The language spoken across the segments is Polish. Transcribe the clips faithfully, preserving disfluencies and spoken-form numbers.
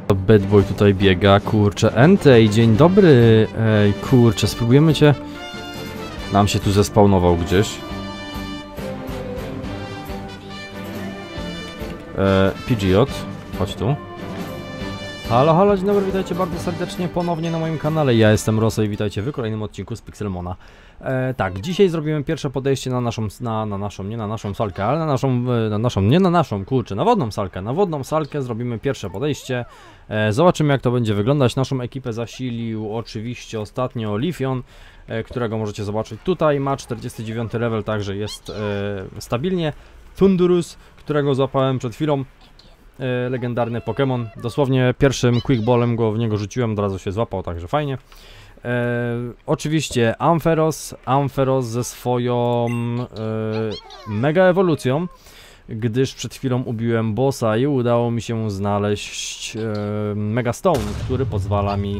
Bad boy tutaj biega, kurczę. Entej, dzień dobry. Ej, kurczę, spróbujemy cię... Nam się tu zespawnował gdzieś. E, P G J, chodź tu. Halo, halo, dzień dobry, witajcie bardzo serdecznie ponownie na moim kanale. Ja jestem Roso i witajcie w kolejnym odcinku z Pixelmona. E, tak, dzisiaj zrobimy pierwsze podejście na naszą, na, na naszą, nie na naszą salkę, ale na naszą, na naszą, nie na naszą, kurczę, na wodną salkę. Na wodną salkę zrobimy pierwsze podejście. E, zobaczymy, jak to będzie wyglądać. Naszą ekipę zasilił oczywiście ostatnio Lifion, e, którego możecie zobaczyć tutaj. Ma czterdziesty dziewiąty level, także jest e, stabilnie. Thundurus, którego złapałem przed chwilą. E, legendarny Pokémon. Dosłownie pierwszym quickballem go w niego rzuciłem, od razu się złapał, także fajnie. E, oczywiście Ampharos, Ampharos ze swoją e, mega ewolucją, gdyż przed chwilą ubiłem bossa i udało mi się znaleźć e, Mega Stone, który pozwala mi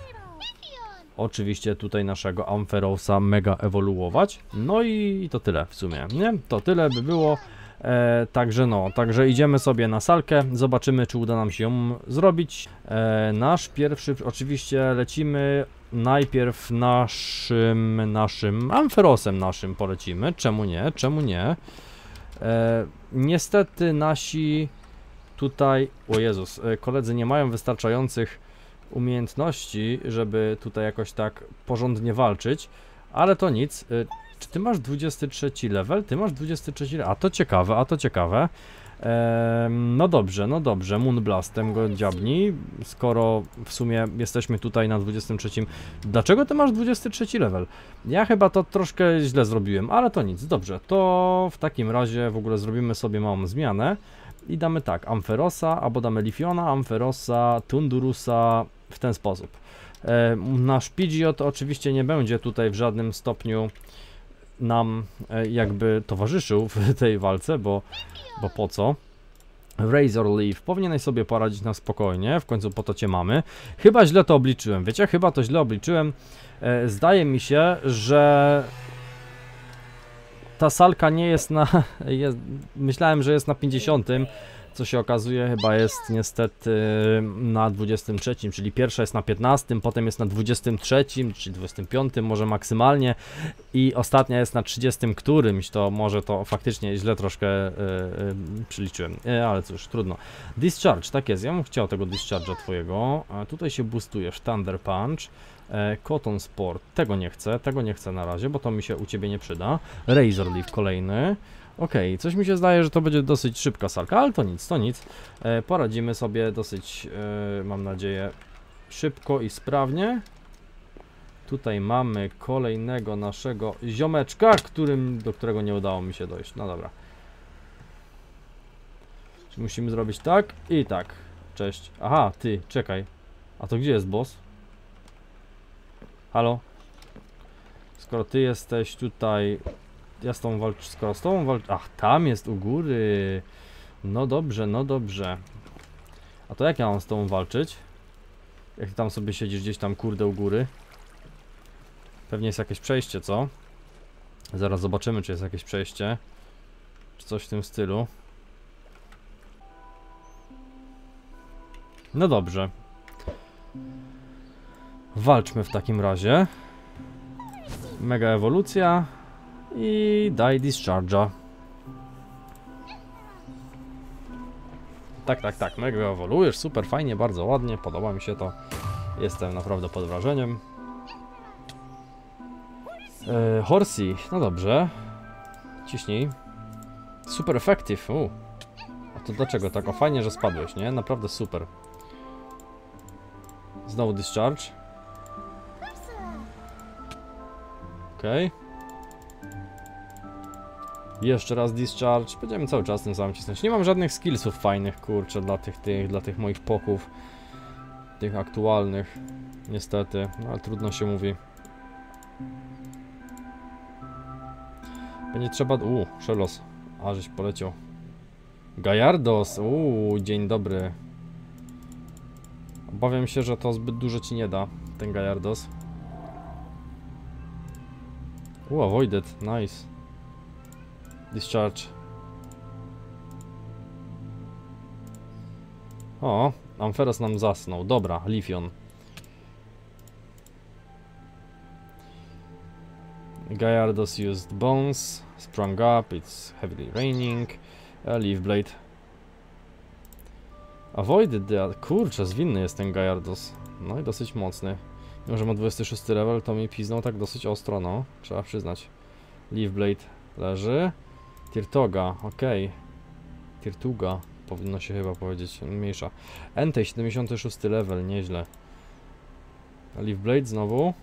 oczywiście tutaj naszego Ampharosa mega ewoluować. No i to tyle w sumie, nie? To tyle by było. E, także no, także idziemy sobie na salkę, zobaczymy, czy uda nam się ją zrobić. E, nasz pierwszy, oczywiście lecimy najpierw naszym, naszym Ampharosem naszym polecimy, czemu nie, czemu nie. E, niestety nasi tutaj, o Jezus, e, koledzy nie mają wystarczających umiejętności, żeby tutaj jakoś tak porządnie walczyć, ale to nic. E, Czy ty masz dwudziesty trzeci level? Ty masz dwudziesty trzeci level. A to ciekawe, a to ciekawe. Ehm, no dobrze, no dobrze. Moonblastem go dziabnij, skoro w sumie jesteśmy tutaj na dwudziestym trzecim. Dlaczego ty masz dwudziesty trzeci level? Ja chyba to troszkę źle zrobiłem, ale to nic. Dobrze, to w takim razie w ogóle zrobimy sobie małą zmianę i damy tak, Ampharosa, albo damy Lifiona, Ampharosa, Thundurusa w ten sposób. Ehm, nasz P G J oczywiście nie będzie tutaj w żadnym stopniu nam jakby towarzyszył w tej walce, bo, bo po co? Razor Leaf, powinieneś sobie poradzić na spokojnie, w końcu po to cię mamy. Chyba źle to obliczyłem, wiecie, chyba to źle obliczyłem. E, zdaje mi się, że ta salka nie jest na... Jest, myślałem, że jest na pięćdziesiątym, co się okazuje chyba jest niestety na dwudziestym trzecim, czyli pierwsza jest na piętnastym, potem jest na dwudziestym trzecim, czy dwudziestym piątym może maksymalnie i ostatnia jest na trzydziestym którymś, to może to faktycznie źle troszkę yy, yy, przyliczyłem, yy, ale cóż, trudno. Discharge, tak jest, ja bym chciał tego Discharge'a twojego, a tutaj się boostujesz, Thunder Punch, e, Cotton Sport, tego nie chcę, tego nie chcę na razie, bo to mi się u ciebie nie przyda. Razor Leaf kolejny. Okej, okay, coś mi się zdaje, że to będzie dosyć szybka salka, ale to nic, to nic. E, poradzimy sobie dosyć, e, mam nadzieję, szybko i sprawnie. Tutaj mamy kolejnego naszego ziomeczka, którym, do którego nie udało mi się dojść. No dobra. Czyli musimy zrobić tak i tak. Cześć. Aha, ty, czekaj. A to gdzie jest boss? Halo? Skoro ty jesteś tutaj... Ja z tą walczę, skoro z tą walczę... Ach, tam jest u góry. No dobrze, no dobrze. A to jak ja mam z tą walczyć? Jak ty tam sobie siedzisz gdzieś tam, kurde, u góry? Pewnie jest jakieś przejście, co? Zaraz zobaczymy, czy jest jakieś przejście. Czy coś w tym stylu. No dobrze. Walczmy w takim razie. Mega ewolucja. I daj Discharge'a. Tak, tak, tak, mega ewoluujesz, super, fajnie, bardzo ładnie, podoba mi się to. Jestem naprawdę pod wrażeniem. Eee, Horsey, no dobrze. Ciśnij. Super effective, u. A to dlaczego tak? O, fajnie, że spadłeś, nie? Naprawdę super. Znowu Discharge. Okej. Okay. Jeszcze raz Discharge, będziemy cały czas tym samym cisnąć. Nie mam żadnych skillsów fajnych, kurczę, dla tych, tych, dla tych moich poków. Tych aktualnych. Niestety, no ale trudno się mówi. Będzie trzeba... Uuu, Shellos. A, żeś poleciał. Gallardos, uuu, dzień dobry. Obawiam się, że to zbyt dużo ci nie da, ten Gallardos. Uuu, avoided, nice. Discharge. O, Ampharos nam zasnął. Dobra, Lifion. Gyarados used bones. Sprung up. It's heavily raining. A Leaf Blade. Avoided the... Kurczę, zwinny jest ten Gyarados. No i dosyć mocny. Mimo że ma dwudziesty szósty level, to mi piznął tak dosyć ostro, no. Trzeba przyznać. Leaf Blade leży. Tirtoga, okej. Okay. Tirtuga. Powinno się chyba powiedzieć, mniejsza. Entei, siedemdziesiąty szósty level, nieźle. Leaf Blade znowu.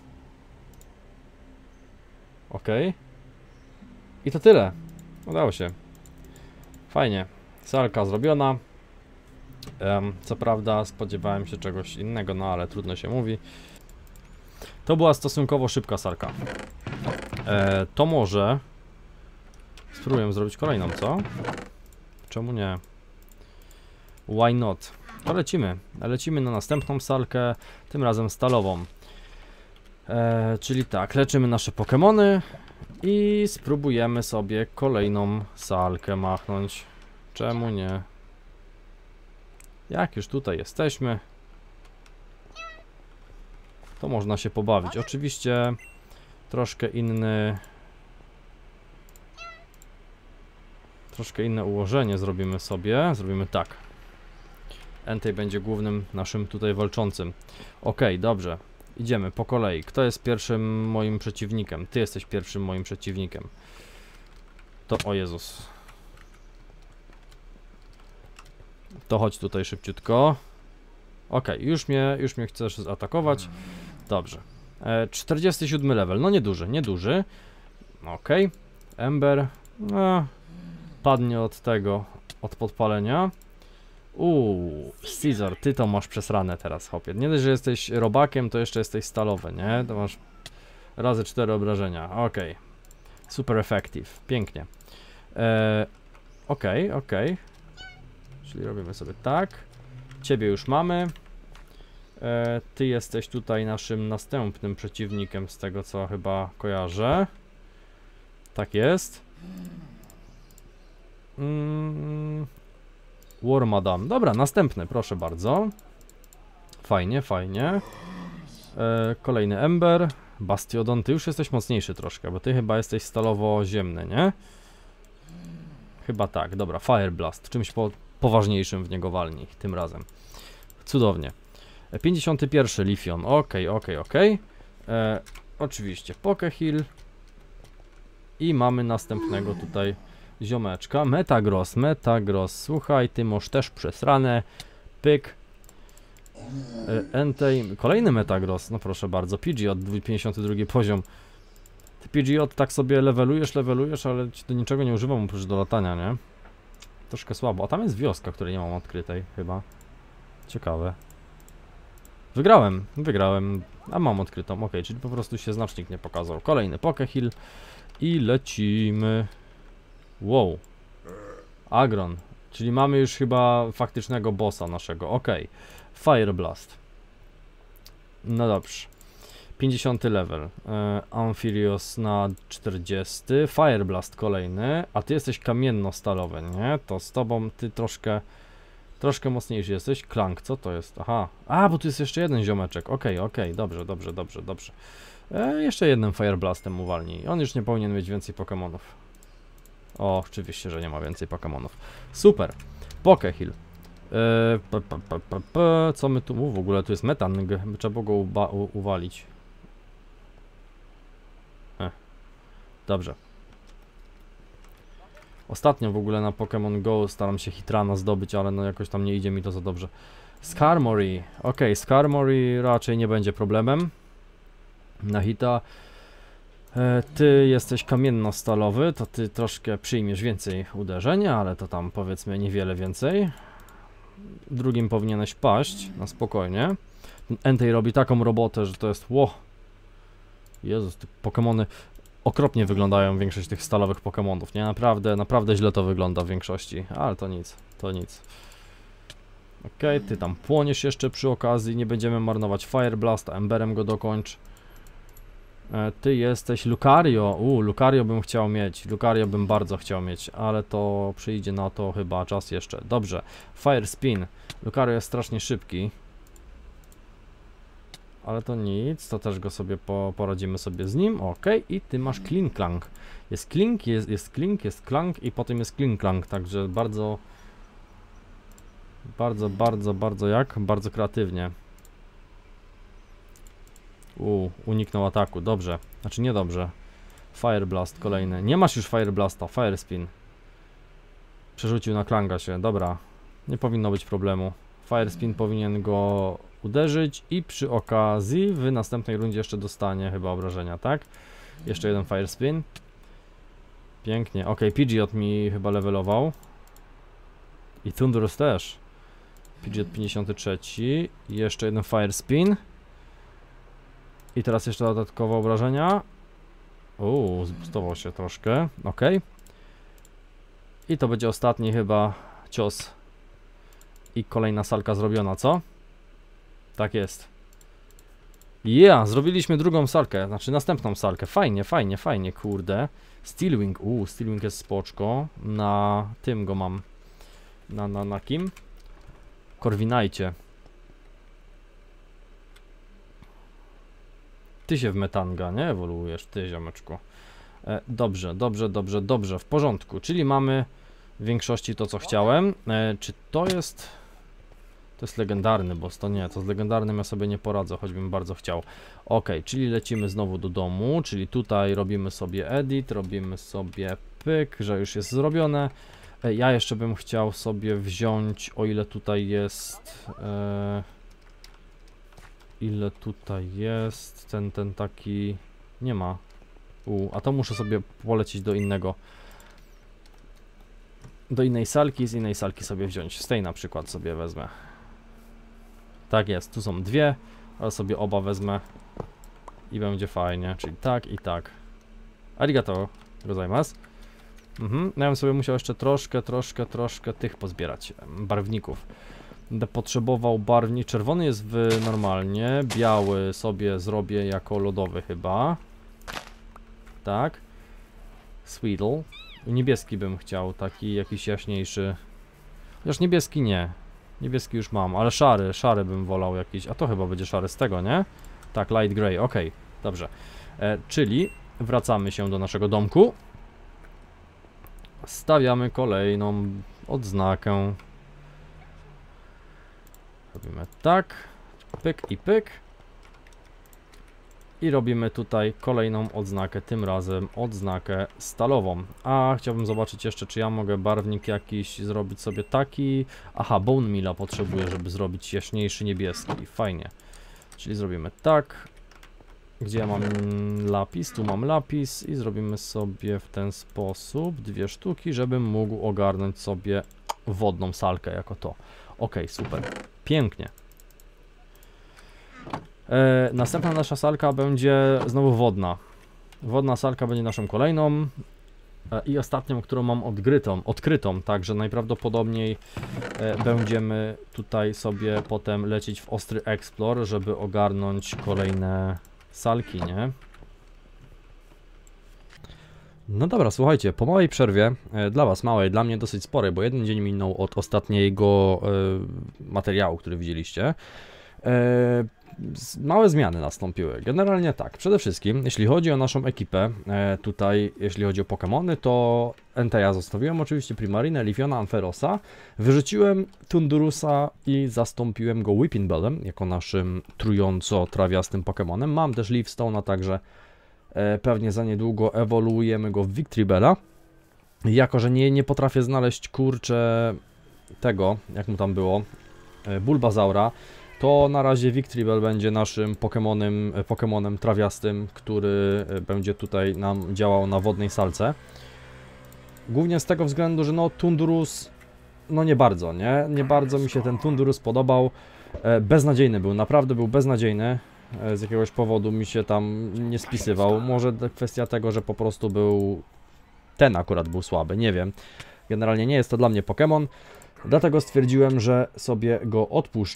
Okej. Okay. I to tyle. Udało się. Fajnie. Salka zrobiona. Um, co prawda spodziewałem się czegoś innego, no ale trudno się mówi. To była stosunkowo szybka salka. E, to może spróbuję zrobić kolejną, co? Czemu nie? Why not? To lecimy. Lecimy na następną salkę, tym razem stalową. E, czyli tak, leczymy nasze Pokemony i spróbujemy sobie kolejną salkę machnąć. Czemu nie? Jak już tutaj jesteśmy, to można się pobawić. Oczywiście troszkę inny... Troszkę inne ułożenie zrobimy sobie. Zrobimy tak. Entei będzie głównym naszym tutaj walczącym. Ok, dobrze. Idziemy po kolei. Kto jest pierwszym moim przeciwnikiem? Ty jesteś pierwszym moim przeciwnikiem. To, o Jezus. To chodź tutaj szybciutko. Ok, już mnie, już mnie chcesz zaatakować. Dobrze. E, czterdziesty siódmy level. No nieduży, nieduży. Ok. Ember. No, padnie od tego, od podpalenia. Uuu, Caesar, ty to masz przesrane teraz, hopie. Nie dość, że jesteś robakiem, to jeszcze jesteś stalowy, nie? To masz razy cztery obrażenia. Ok. Super effective. Pięknie. E, ok, ok. Czyli robimy sobie tak. Ciebie już mamy. E, ty jesteś tutaj naszym następnym przeciwnikiem, z tego co chyba kojarzę. Tak jest. Mm, War Madam. Dobra, następny, proszę bardzo. Fajnie, fajnie. E, kolejny Ember. Bastiodon, ty już jesteś mocniejszy troszkę, bo ty chyba jesteś stalowo-ziemny, nie? Chyba tak, dobra. Fire Blast. Czymś po poważniejszym w niego walnij tym razem. Cudownie. pięćdziesiąty pierwszy Lifion. Ok, ok, ok. E, oczywiście Pokeheal. I mamy następnego tutaj ziomeczka. Metagross, Metagross. Słuchaj, ty masz też przesrane. Pyk. E, Entei. Kolejny Metagross. No proszę bardzo. Pidgeot, pięćdziesiąty drugi poziom. Ty Pidgeot tak sobie levelujesz, levelujesz, ale ci do niczego nie używam oprócz do latania, nie? Troszkę słabo. A tam jest wioska, której nie mam odkrytej chyba. Ciekawe. Wygrałem, wygrałem, a mam odkrytą. Ok, czyli po prostu się znacznik nie pokazał. Kolejny Pokeheal i lecimy. Wow. Agron, czyli mamy już chyba faktycznego bossa naszego. Ok. Fire Blast. No dobrze. pięćdziesiąty level. E, Amphibious na czterdziesty. Fire Blast kolejny. A ty jesteś kamienno-stalowy, nie? To z tobą ty troszkę... Troszkę mocniejszy jesteś. Klank, co to jest? Aha. A, bo tu jest jeszcze jeden ziomeczek. Okej, okay, okej, okay. Dobrze, dobrze, dobrze, dobrze. E, jeszcze jednym Fire Blastem uwalnij. On już nie powinien mieć więcej Pokemonów. O, oczywiście, że nie ma więcej Pokemonów. Super. Pokeheal. E, p, p, p, p, p. Co my tu... U, w ogóle tu jest Metang. Trzeba go u, uwalić. E. Dobrze. Ostatnio w ogóle na Pokémon Go staram się Hitrana zdobyć, ale no jakoś tam nie idzie mi to za dobrze. Skarmory. Ok, Skarmory raczej nie będzie problemem. Na hita. E, ty jesteś kamienno-stalowy, to ty troszkę przyjmiesz więcej uderzenia, ale to tam powiedzmy niewiele więcej. Drugim powinieneś paść, na spokojnie. Entei robi taką robotę, że to jest... Ło! Jezus, te Pokémony... Okropnie wyglądają większość tych stalowych Pokemonów, nie? Naprawdę, naprawdę źle to wygląda w większości, ale to nic, to nic. Okej, okay, ty tam płoniesz jeszcze przy okazji, nie będziemy marnować Fire Blast, Emberem go dokończ. E, ty jesteś Lucario. U, Lucario bym chciał mieć. Lucario bym bardzo chciał mieć, ale to przyjdzie na to chyba czas jeszcze. Dobrze. Fire Spin. Lucario jest strasznie szybki. Ale to nic, to też go sobie po, poradzimy sobie z nim. Ok, i ty masz Clink Clank. Jest Klink, jest, jest Klink, jest Clank i potem jest Clink Clank, także bardzo... Bardzo, bardzo, bardzo jak? Bardzo kreatywnie. U, uniknął ataku, dobrze. Znaczy nie dobrze. Fire Blast kolejny. Nie masz już Fire Blasta, Fire Spin. Przerzucił na Klanga się, dobra. Nie powinno być problemu. Fire Spin powinien go uderzyć i przy okazji w następnej rundzie jeszcze dostanie chyba obrażenia, tak? Jeszcze jeden Fire Spin. Pięknie. Ok, Pidgeot mi chyba levelował. I Thundurus też. Pidgeot pięćdziesiąty trzeci. Jeszcze jeden Fire Spin. I teraz jeszcze dodatkowe obrażenia. Uuu, zbustował się troszkę. Ok. I to będzie ostatni chyba cios. I kolejna salka zrobiona, co? Tak jest. Yeah, zrobiliśmy drugą salkę, znaczy następną salkę. Fajnie, fajnie, fajnie, kurde. Steelwing, uuu, Steelwing jest spoczko. Na tym go mam. Na, na, na kim? Corviknightie. Ty się w Metanga, nie? Ewoluujesz, ty, ziomeczku. E, dobrze, dobrze, dobrze, dobrze, w porządku. Czyli mamy w większości to, co chciałem. E, czy to jest... To jest legendarny boss, to nie, to z legendarnym ja sobie nie poradzę, choćbym bardzo chciał. Ok, czyli lecimy znowu do domu, czyli tutaj robimy sobie edit, robimy sobie pyk, że już jest zrobione. E, ja jeszcze bym chciał sobie wziąć, o ile tutaj jest... E, ile tutaj jest, ten, ten taki... Nie ma. U, a to muszę sobie polecieć do innego. Do innej salki, z innej salki sobie wziąć. Z tej na przykład sobie wezmę. Tak jest, tu są dwie, ale sobie oba wezmę i będzie fajnie, czyli tak i tak. Arigato gozaimasu. Mhm, ja bym sobie musiał jeszcze troszkę, troszkę, troszkę tych pozbierać, barwników. Będę potrzebował barwnik, czerwony jest w normalnie, biały sobie zrobię jako lodowy chyba. Tak. Sweedle. Niebieski bym chciał, taki jakiś jaśniejszy. Chociaż niebieski nie. Niebieski już mam, ale szary, szary bym wolał jakiś, a to chyba będzie szary z tego, nie? Tak, light grey, ok, dobrze. E, czyli wracamy się do naszego domku. Stawiamy kolejną odznakę. Robimy tak, pyk i pyk. I robimy tutaj kolejną odznakę, tym razem odznakę stalową. A chciałbym zobaczyć jeszcze, czy ja mogę barwnik jakiś zrobić sobie taki. Aha, Bone Milla potrzebuję, żeby zrobić jaśniejszy niebieski. Fajnie. Czyli zrobimy tak. Gdzie ja mam lapis? Tu mam lapis i zrobimy sobie w ten sposób dwie sztuki, żebym mógł ogarnąć sobie wodną salkę jako to. Ok, super. Pięknie. E, następna nasza salka będzie znowu wodna. Wodna salka będzie naszą kolejną e, i ostatnią, którą mam odgrytą, odkrytą, także najprawdopodobniej e, będziemy tutaj sobie potem lecieć w ostry explore, żeby ogarnąć kolejne salki, nie? No dobra, słuchajcie, po małej przerwie, e, dla was małej, dla mnie dosyć sporej, bo jeden dzień minął od ostatniego e, materiału, który widzieliście. E, Małe zmiany nastąpiły. Generalnie tak, przede wszystkim, jeśli chodzi o naszą ekipę, e, tutaj, jeśli chodzi o Pokemony, to Entei zostawiłem oczywiście Primarinę, Leafiona, Ampharosa, wyrzuciłem Thundurusa i zastąpiłem go Whipping jako naszym trująco-trawiastym Pokemonem. Mam też Leafstone'a, także e, pewnie za niedługo ewoluujemy go w Victreebella. Jako że nie, nie potrafię znaleźć, kurczę, tego, jak mu tam było, e, Bulbazaura, to na razie Victreebel będzie naszym Pokemonem, Pokemonem trawiastym, który będzie tutaj nam działał na wodnej salce. Głównie z tego względu, że no Thundurus, no nie bardzo, nie? Nie bardzo mi się ten Thundurus podobał. E, beznadziejny był, naprawdę był beznadziejny. E, z jakiegoś powodu mi się tam nie spisywał. Może kwestia tego, że po prostu był... Ten akurat był słaby, nie wiem. Generalnie nie jest to dla mnie Pokemon. Dlatego stwierdziłem, że sobie go odpuszczę.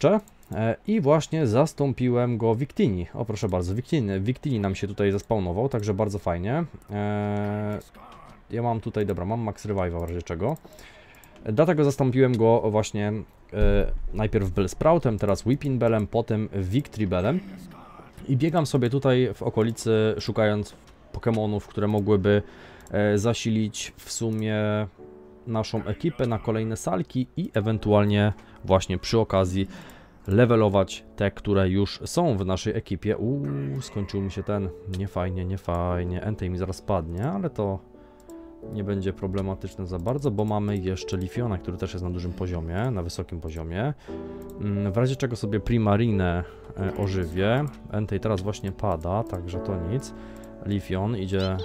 E, I właśnie zastąpiłem go Victini. O proszę bardzo, Victini, Victini nam się tutaj zespawnował, także bardzo fajnie. E, ja mam tutaj, dobra, mam Max Revive'a w razie czego. Dlatego zastąpiłem go właśnie e, najpierw Bellsproutem, teraz Weeping Bellem, potem Victory Bellem. I biegam sobie tutaj w okolicy, szukając Pokémonów, które mogłyby e, zasilić w sumie naszą ekipę na kolejne salki i ewentualnie właśnie przy okazji levelować te, które już są w naszej ekipie. Uuu, skończył mi się ten, nie fajnie, nie fajnie, Entei mi zaraz padnie, ale to nie będzie problematyczne za bardzo, bo mamy jeszcze Lifiona, który też jest na dużym poziomie, na wysokim poziomie. W razie czego sobie Primarinę ożywię. Entei teraz właśnie pada, także to nic. Lifion idzie,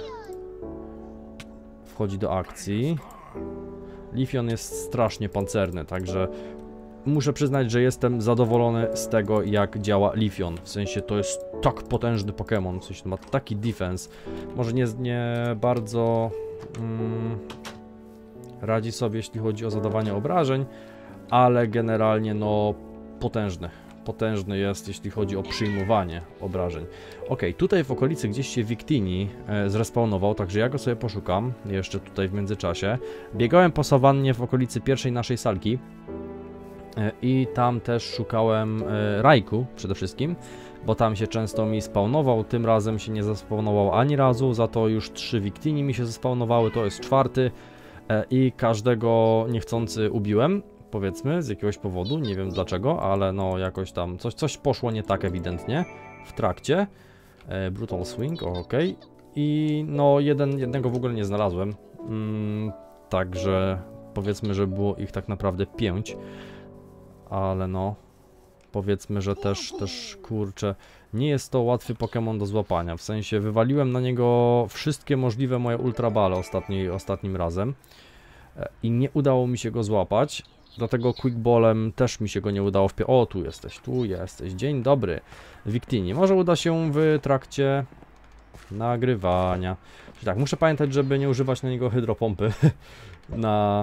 wchodzi do akcji. Lifion jest strasznie pancerny, także muszę przyznać, że jestem zadowolony z tego, jak działa Lifion. W sensie to jest tak potężny Pokémon, w sensie ma taki defense. Może nie, nie bardzo mm, radzi sobie, jeśli chodzi o zadawanie obrażeń, ale generalnie no potężny. Potężny jest, jeśli chodzi o przyjmowanie obrażeń. Ok, tutaj w okolicy gdzieś się Victini e, zrespawnował, także ja go sobie poszukam jeszcze tutaj w międzyczasie. Biegałem po sawannie w okolicy pierwszej naszej salki e, i tam też szukałem e, Raikou przede wszystkim, bo tam się często mi spawnował. Tym razem się nie zespawnował ani razu, za to już trzy Victini mi się zespawnowały, to jest czwarty e, i każdego niechcący ubiłem. Powiedzmy, z jakiegoś powodu, nie wiem dlaczego, ale no jakoś tam coś, coś poszło nie tak ewidentnie w trakcie. E, Brutal Swing, ok. I no jeden, jednego w ogóle nie znalazłem, mm, także powiedzmy, że było ich tak naprawdę pięć, ale no powiedzmy, że też, też kurczę, nie jest to łatwy Pokémon do złapania, w sensie wywaliłem na niego wszystkie możliwe moje ultrabale ostatni, ostatnim razem e, i nie udało mi się go złapać. Dlatego Quickballem też mi się go nie udało w pie... O, tu jesteś, tu jesteś. Dzień dobry, Victini. Może uda się w trakcie nagrywania. Czyli tak, muszę pamiętać, żeby nie używać na niego hydropompy. na...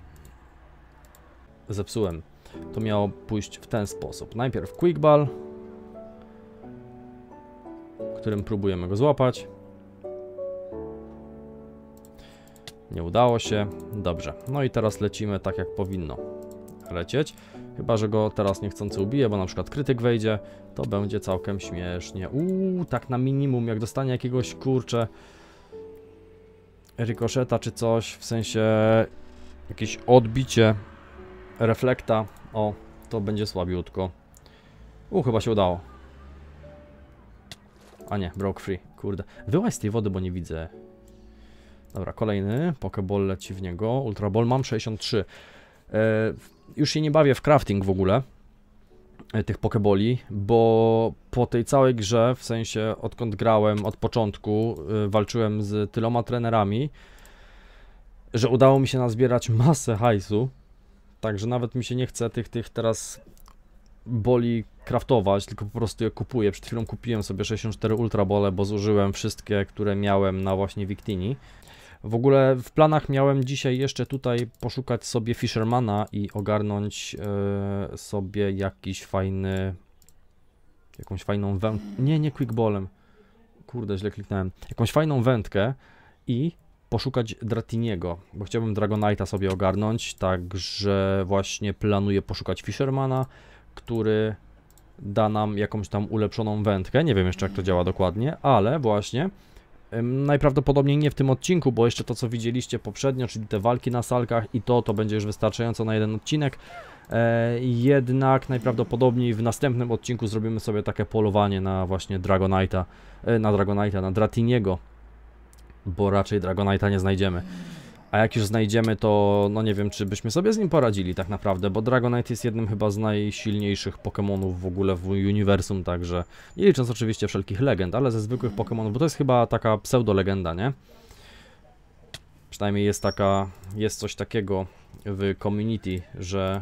Zepsułem. To miało pójść w ten sposób. Najpierw Quickball, którym próbujemy go złapać. Nie udało się. Dobrze. No i teraz lecimy tak, jak powinno lecieć. Chyba że go teraz niechcący ubije, bo na przykład krytyk wejdzie, to będzie całkiem śmiesznie. Uuu, tak na minimum, jak dostanie jakiegoś kurcze rykoszeta czy coś, w sensie jakieś odbicie reflekta, o, to będzie słabiutko. U, chyba się udało. A nie, broke free, kurde. Wyłaź z tej wody, bo nie widzę. Dobra, kolejny Pokéball leci w niego. Ultra Ball, mam sześćdziesiąt trzy. E, już się nie bawię w crafting w ogóle e, tych Pokéboli, bo po tej całej grze, w sensie odkąd grałem od początku, e, walczyłem z tyloma trenerami, że udało mi się nazbierać masę hajsu, także nawet mi się nie chce tych, tych teraz boli craftować, tylko po prostu je kupuję. Przed chwilą kupiłem sobie sześćdziesiąt cztery Ultra Bole, bo zużyłem wszystkie, które miałem na właśnie Victini. W ogóle w planach miałem dzisiaj jeszcze tutaj poszukać sobie Fishermana i ogarnąć yy, sobie jakiś fajny, jakąś fajną wędkę, nie, nie Quickballem, kurde, źle kliknąłem, jakąś fajną wędkę i poszukać Dratiniego, bo chciałbym Dragonite'a sobie ogarnąć, także właśnie planuję poszukać Fishermana, który da nam jakąś tam ulepszoną wędkę, nie wiem jeszcze jak to działa dokładnie, ale właśnie najprawdopodobniej nie w tym odcinku, bo jeszcze to co widzieliście poprzednio, czyli te walki na salkach i to, to będzie już wystarczająco na jeden odcinek. E, jednak najprawdopodobniej w następnym odcinku zrobimy sobie takie polowanie na właśnie Dragonite'a, e, na Dragonite'a, na Dratiniego, bo raczej Dragonite'a nie znajdziemy. A jak już znajdziemy, to no nie wiem, czy byśmy sobie z nim poradzili tak naprawdę, bo Dragonite jest jednym chyba z najsilniejszych Pokémonów w ogóle w uniwersum, także nie licząc oczywiście wszelkich legend, ale ze zwykłych Pokémonów, bo to jest chyba taka pseudo-legenda, nie? Przynajmniej jest taka, jest coś takiego w community, że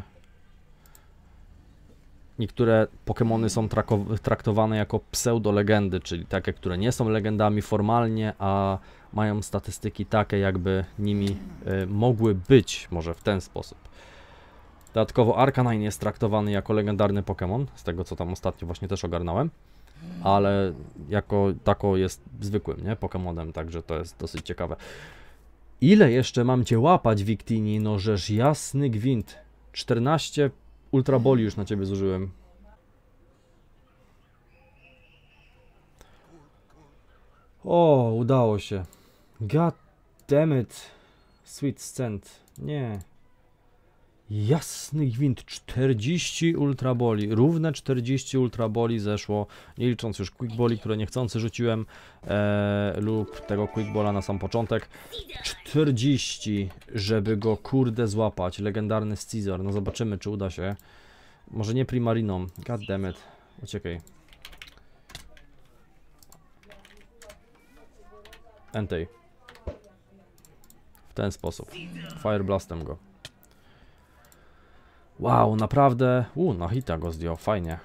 niektóre Pokémony są traktowane jako pseudo-legendy, czyli takie, które nie są legendami formalnie, a mają statystyki takie, jakby nimi y, mogły być, może w ten sposób. Dodatkowo Arcanine jest traktowany jako legendarny Pokémon, z tego co tam ostatnio właśnie też ogarnąłem. Ale jako tako jest zwykłym, nie? Pokémonem, także to jest dosyć ciekawe. Ile jeszcze mam cię łapać, Victini? No żeż jasny gwint. czternaście Ultra Boli już na ciebie zużyłem. O, udało się. God damn it. Sweet scent. Nie. Jasny gwint. czterdzieści Ultra Boli. Równe czterdzieści Ultra Boli zeszło. Nie licząc już Quick Boli, które niechcący rzuciłem. E, lub tego Quick Bola na sam początek. czterdzieści, żeby go kurde złapać. Legendarny Scizor. No zobaczymy, czy uda się. Może nie Primariną. God damn it. Uciekaj. Entei. W ten sposób. Fire Blastem go. Wow, naprawdę. U, na hita go zdjął, fajnie.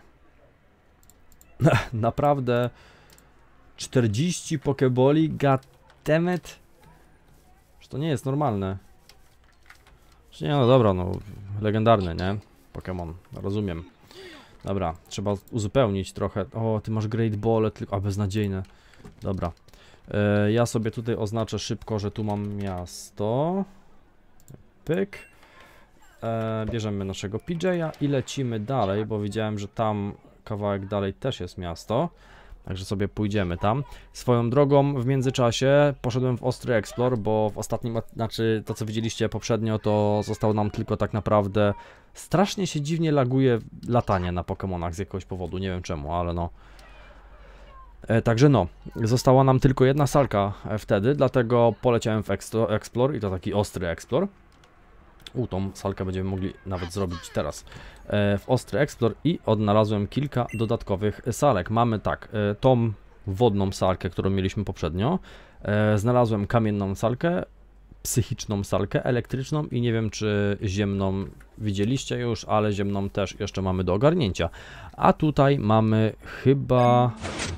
Naprawdę. czterdzieści pokeboli, goddammit. Że to nie jest normalne. Że nie, no dobra, no. Legendarny, nie? Pokémon, rozumiem. Dobra, trzeba uzupełnić trochę. O, ty masz Great Ball, tylko. A, beznadziejne. Dobra. E, ja sobie tutaj oznaczę szybko, że tu mam miasto. Pyk. E, bierzemy naszego P J-a i lecimy dalej, bo widziałem, że tam kawałek dalej też jest miasto. Także sobie pójdziemy tam. Swoją drogą w międzyczasie poszedłem w Ostry Explore, bo w ostatnim, znaczy to co widzieliście poprzednio, to zostało nam tylko tak naprawdę. Strasznie się dziwnie laguje latanie na Pokemonach z jakiegoś powodu, nie wiem czemu, ale no. E, także no, została nam tylko jedna salka wtedy, dlatego poleciałem w Explore i to taki Ostry Explore. U, tą salkę będziemy mogli nawet zrobić teraz e, w Ostry Explore i odnalazłem kilka dodatkowych salek. Mamy tak, e, tą wodną salkę, którą mieliśmy poprzednio, e, znalazłem kamienną salkę, psychiczną salkę, elektryczną i nie wiem czy ziemną widzieliście już, ale ziemną też jeszcze mamy do ogarnięcia. A tutaj mamy chyba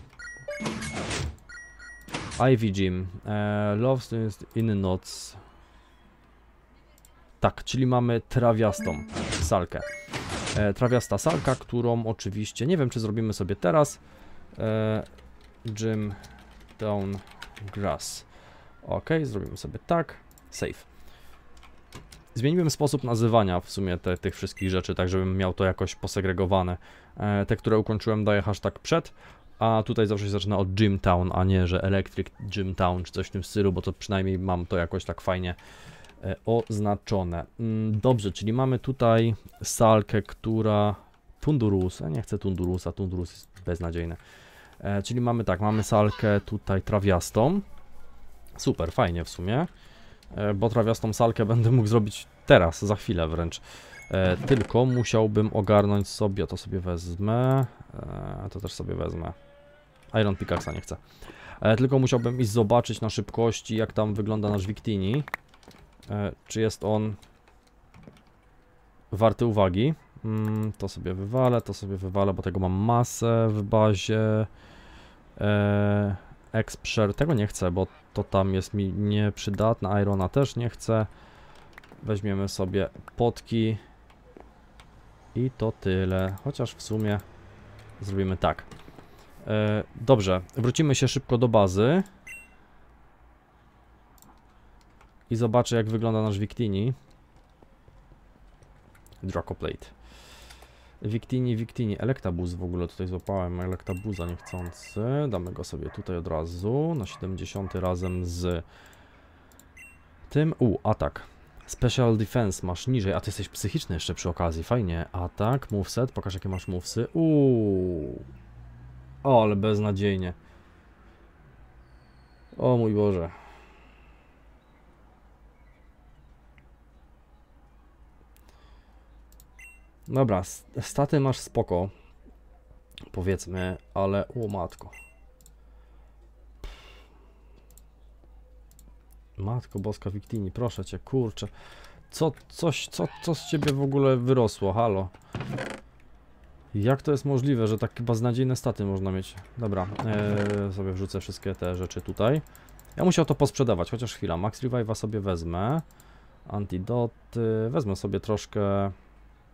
Ivy Gym, e, Love in Notes. Tak, czyli mamy trawiastą salkę. E, trawiasta salka, którą oczywiście, nie wiem czy zrobimy sobie teraz. E, Gym Down Grass. Ok, zrobimy sobie tak. Save. Zmieniłem sposób nazywania w sumie te, tych wszystkich rzeczy, tak żebym miał to jakoś posegregowane. E, te, które ukończyłem, daję hashtag przed, a tutaj zawsze się zaczyna od Gym Town, a nie, że Electric Gym Town czy coś w tym stylu, bo to przynajmniej mam to jakoś tak fajnie oznaczone. Dobrze, czyli mamy tutaj salkę, która... Tundurus, ja nie chcę Tundurusa, Tundurus jest beznadziejny. E, czyli mamy tak, mamy salkę tutaj trawiastą. Super, fajnie w sumie, e, bo trawiastą salkę będę mógł zrobić teraz, za chwilę wręcz. E, tylko musiałbym ogarnąć sobie, to sobie wezmę, e, to też sobie wezmę. Iron Pickaxa nie chcę. E, tylko musiałbym iść zobaczyć na szybkości, jak tam wygląda nasz Victini. E, czy jest on warty uwagi. Mm, to sobie wywalę, to sobie wywalę, bo tego mam masę w bazie. E, Expshare, tego nie chcę, bo to tam jest mi nieprzydatne. Irona też nie chcę. Weźmiemy sobie potki. I to tyle. Chociaż w sumie zrobimy tak. E, dobrze, wrócimy się szybko do bazy. I zobaczę jak wygląda nasz Victini. Dracoplate. Victini, Victini. Electabuzz w ogóle tutaj złapałem. Electabuza niechcący. Damy go sobie tutaj od razu. Na siedemdziesiąty razem z tym. U, atak. Special Defense masz niżej. A ty jesteś psychiczny jeszcze przy okazji. Fajnie. Atak, moveset. Pokaż jakie masz movesy. Uuu. O, ale beznadziejnie. O mój Boże. Dobra, staty masz spoko, powiedzmy, ale o matko. Matko boska Victini, proszę cię, kurczę. Co, coś, co, co z ciebie w ogóle wyrosło, halo? Jak to jest możliwe, że tak beznadziejne staty można mieć? Dobra, ee, sobie wrzucę wszystkie te rzeczy tutaj. Ja musiał to posprzedawać, chociaż chwila, Max Revive'a sobie wezmę. Antidoty, wezmę sobie troszkę...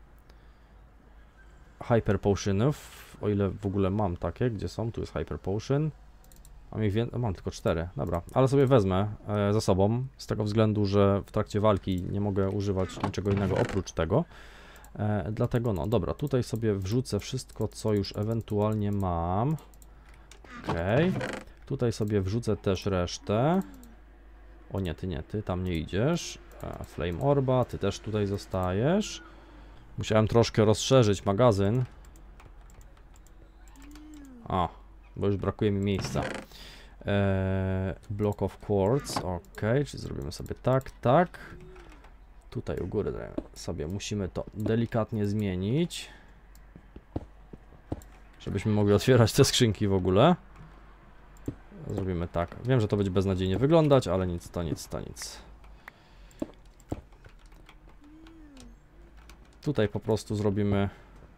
Hyper Potionów, o ile w ogóle mam takie, gdzie są, tu jest Hyper Potion. Mam ich więcej, mam tylko cztery, dobra, ale sobie wezmę e, ze sobą, z tego względu, że w trakcie walki nie mogę używać niczego innego oprócz tego. E, dlatego no, dobra, tutaj sobie wrzucę wszystko, co już ewentualnie mam. Okej, okay. Tutaj sobie wrzucę też resztę. O nie, ty nie, ty tam nie idziesz. E, Flame Orba, ty też tutaj zostajesz. Musiałem troszkę rozszerzyć magazyn. A, bo już brakuje mi miejsca. Eee, block of quartz, ok, czyli zrobimy sobie tak, tak. Tutaj u góry sobie musimy to delikatnie zmienić, żebyśmy mogli otwierać te skrzynki w ogóle. Zrobimy tak. Wiem, że to będzie beznadziejnie wyglądać, ale nic to nic to nic. Tutaj po prostu zrobimy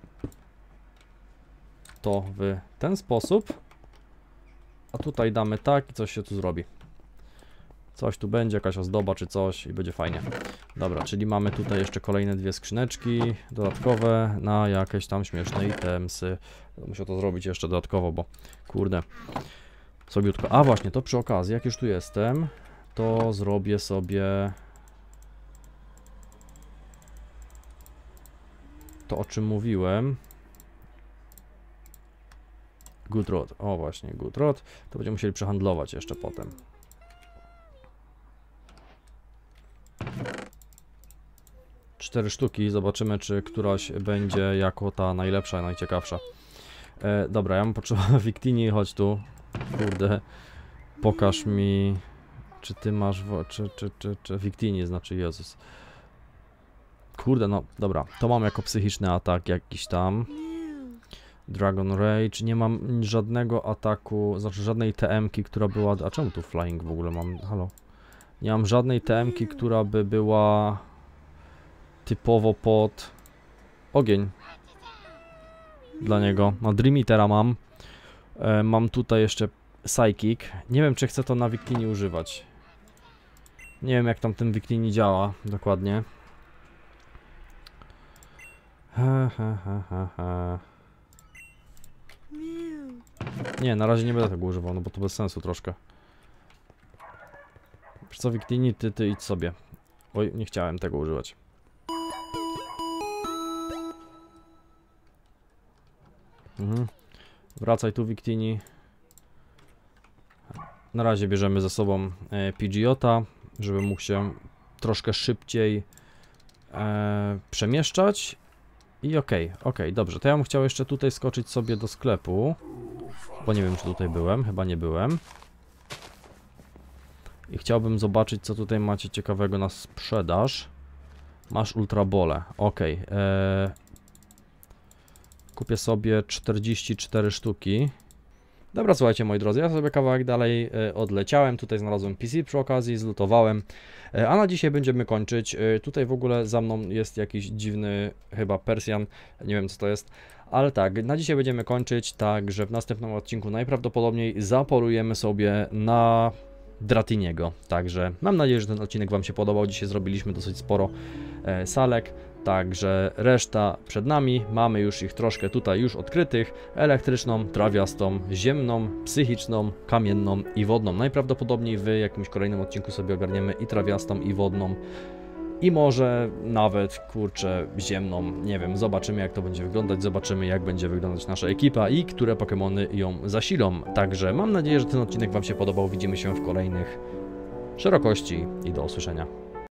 to w ten sposób. A tutaj damy tak i coś się tu zrobi. Coś tu będzie, jakaś ozdoba czy coś i będzie fajnie. Dobra, czyli mamy tutaj jeszcze kolejne dwie skrzyneczki dodatkowe na jakieś tam śmieszne itemsy. Muszę to zrobić jeszcze dodatkowo, bo kurde, sobiutko. A właśnie, to przy okazji, jak już tu jestem, to zrobię sobie to, o czym mówiłem. Good Rod, o właśnie, Good Rod, to będziemy musieli przehandlować jeszcze potem. Cztery sztuki, zobaczymy, czy któraś będzie jako ta najlepsza, najciekawsza. E, dobra, ja mam potrzebę Victini, chodź tu, kurde, pokaż mi, czy ty masz, czy, czy, czy, czy Victini, znaczy Jezus. Kurde, no, dobra, to mam jako psychiczny atak jakiś tam. Dragon Rage, nie mam żadnego ataku, znaczy żadnej T M-ki, która była... A czemu tu Flying w ogóle mam? Halo? Nie mam żadnej T M-ki, która by była typowo pod ogień dla niego. No Dream Eatera mam. E, mam tutaj jeszcze Psychic. Nie wiem, czy chcę to na Victini używać. Nie wiem, jak tam ten Victini działa dokładnie. He, he, he, he, he. Nie, na razie nie będę tego używał, no bo to bez sensu troszkę. Wiesz co, Victini, ty, ty idź sobie. Oj, nie chciałem tego używać. Mhm. Wracaj tu, Victini. Na razie bierzemy ze sobą e, Pidgeota, żeby mógł się troszkę szybciej e, przemieszczać. I okej, okay, okej, okay, dobrze. To ja bym chciał jeszcze tutaj skoczyć sobie do sklepu. Bo nie wiem, czy tutaj byłem. Chyba nie byłem. I chciałbym zobaczyć, co tutaj macie ciekawego na sprzedaż. Masz Ultra Bole. Okej. Okay, ee... Kupię sobie czterdzieści cztery sztuki. Dobra, słuchajcie, moi drodzy, ja sobie kawałek dalej e, odleciałem. Tutaj znalazłem P C przy okazji, zlutowałem. E, a na dzisiaj będziemy kończyć. E, tutaj w ogóle za mną jest jakiś dziwny chyba Persjan. Nie wiem, co to jest. Ale tak, na dzisiaj będziemy kończyć, także w następnym odcinku najprawdopodobniej zaporujemy sobie na Dratiniego. Także mam nadzieję, że ten odcinek Wam się podobał. Dzisiaj zrobiliśmy dosyć sporo e, salek. Także reszta przed nami, mamy już ich troszkę tutaj już odkrytych, elektryczną, trawiastą, ziemną, psychiczną, kamienną i wodną. Najprawdopodobniej w jakimś kolejnym odcinku sobie ogarniemy i trawiastą, i wodną, i może nawet, kurczę, ziemną, nie wiem, zobaczymy jak to będzie wyglądać, zobaczymy jak będzie wyglądać nasza ekipa i które Pokemony ją zasilą. Także mam nadzieję, że ten odcinek Wam się podobał, widzimy się w kolejnych szerokości i do usłyszenia.